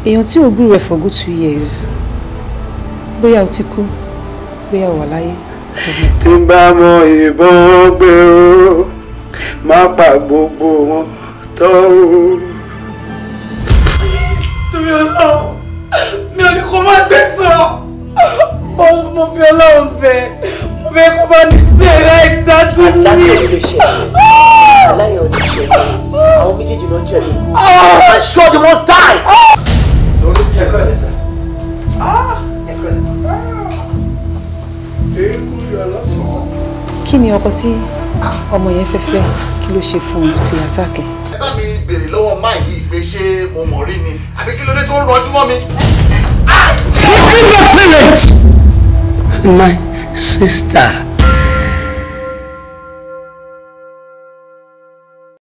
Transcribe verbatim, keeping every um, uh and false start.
èèyàn tí ò gbúrò rẹ̀ for good two years bóyá o ti kú bóyá o wà láyé. tí n bá mọ ìbọn gbé o má pa gbogbo wọn tó o. torí Ọlọ́run mi ò ní kó má gbé sọ mo fi Ọlọ́run bẹ̀ mo fẹ́ kó bá ní stay like that to me. aláti ò lè ṣẹlẹ̀ aláyẹ̀ ò lè ṣẹlẹ̀ àwọn méjèèjì náà jẹ̀bi ikú. I sure they must die. lórí bí ẹ̀kọ́ ẹ̀ lẹ́sẹ̀. ẹ̀kọ́ ẹ̀. eégún yọ lọ́sàn-án. kí ni ọkọ tí ọmọ yẹn fẹ́ fẹ́ kí ló ṣe fún un tó fi àtàkẹ́. ẹ bá mi béèrè lọ́wọ́ máa yìí pé ṣé mo mọ̀ rí ni àbí kí ló dé tó ń rọjú mọ́ mi. My sister.